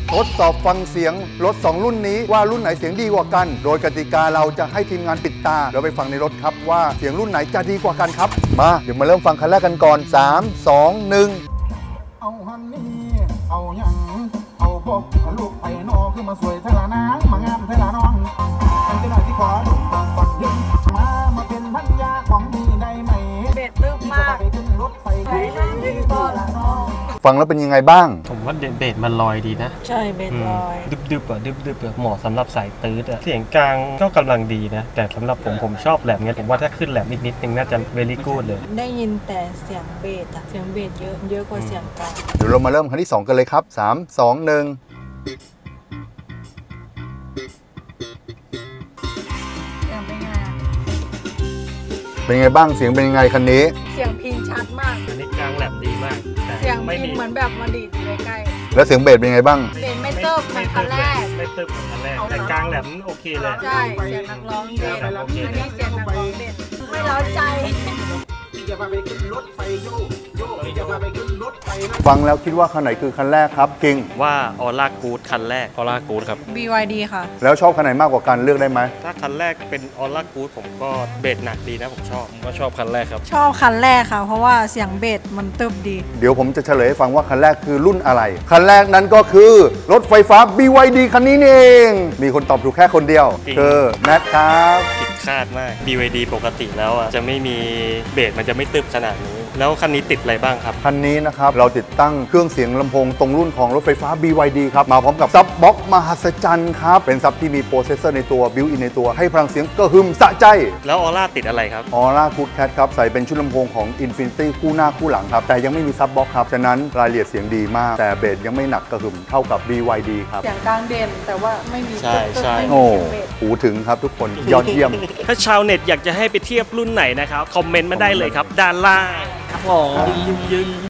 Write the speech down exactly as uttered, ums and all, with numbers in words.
ทดสอบฟังเสียงรถสองรุ่นนี้ว่ารุ่นไหนเสียงดีกว่ากัน โดยกติกาเราจะให้ทีมงานปิดตาแล้วไปฟังในรถครับว่าเสียงรุ่นไหนจะดีกว่ากันครับมาเดี๋ยวมาเริ่มฟังคันแรกกันก่อนสาม สอง หนึ่งเอาฮันนี่เอาหยังเอาพกลูกไผ่นอคือมาสวยเทลานางมางามเทลาน้องมันจะหน่อยที่ขอดูก่อนยิงมามาเป็นพันยาของดีได้ไหมเบ็ดตึ๊บมากไปขึ้นรถไฟไปนั่งดีต่อละน้องฟังแล้วเป็นยังไงบ้างผมว่าเบสมันลอยดีนะใช่เบ็ดลอยดึบๆอ่ะดึบๆอ่ะเหมาะสำหรับสายตื้ออ่ะเสียงกลางก็กำลังดีนะแต่สำหรับผมผมชอบแหลมไงผมว่าถ้าขึ้นแหลมนิดๆนึงน่าจะเวลี่กู๊ดเลยได้ยินแต่เสียงเบสอะเสียงเบสเยอะเยอะกว่าเสียงกลางเดี๋ยวเรามาเริ่มคันที่สองกันเลยครับสาม สอง หนึ่งเป็นไงบ้างเสียงเป็นยังไงคันนี้เสียงพินชัดมากอันนี้กลางแหลมดีมากเสียงพินเหมือนแบบมาดีดอยู่ใกล้ๆแล้วเสียงเบสเป็นยังไงบ้างเบสไม่เติบเหมือนคันแรกไม่เติบเหมือนคันแรกแต่กลางแหลมโอเคเลยใช่เสียงนักร้องเด่นอันนี้เสียงนักร้องเด่นไม่เล้าใจจะพาไปขึ้นรถไฟโยโยจะพาไปขึ้นรถไฟฟังแล้วคิดว่าคันไหนคือคันแรกครับกิงว่าออร่ากู๊ดคันแรกออร่ากู๊ดครับบี วาย ดี ค่ะแล้วชอบคันไหนมากกว่ากันเลือกได้ไหมถ้าคันแรกเป็นออร่ากู๊ดผมก็เบสหนักดีนะผมชอบผมก็ชอบคันแรกครับชอบคันแรกค่ะเพราะว่าเสียงเบสมันตึบดีเดี๋ยวผมจะเฉลยให้ฟังว่าคันแรกคือรุ่นอะไรคันแรกนั้นก็คือรถไฟฟ้า บี วาย ดี คันนี้เองมีคนตอบถูกแค่คนเดียวคือแนทครับผิดคาดมาก บี วาย ดี ปกติแล้วอ่ะจะไม่มีเบสมันจะไม่ตึบขนาดนี้แล้วคันนี้ติดอะไรบ้างครับคันนี้นะครับเราติดตั้งเครื่องเสียงลำโพงตรงรุ่นของรถไฟฟ้า บี วาย ดี ครับมาพร้อมกับซับบ็อกมหัศจรรย์ครับเป็นซับที่มีโปรเซสเซอร์ในตัวบิวอินในตัวให้พลังเสียงกระหึ่มสะใจแล้วออร่าติดอะไรครับออร่าคูดแคทครับใส่เป็นชุดลำโพงของ Infinity คู่หน้าคู่หลังครับแต่ยังไม่มีซับบ็อกครับฉะนั้นรายละเอียดเสียงดีมากแต่เบสยังไม่หนักกระหึ่มเท่ากับ บี วาย ดี ครับเสียงกลางเด่นแต่ว่าไม่มีใช่ใช่โอ้หูถึงครับทุกคนยอดเยี่ยมถ้าชาวเน็ตอยากจะให้ไปเทียบรุ่นไหนนะครับคอมเมนต์มาได้เลยครับด้านล่างครับผม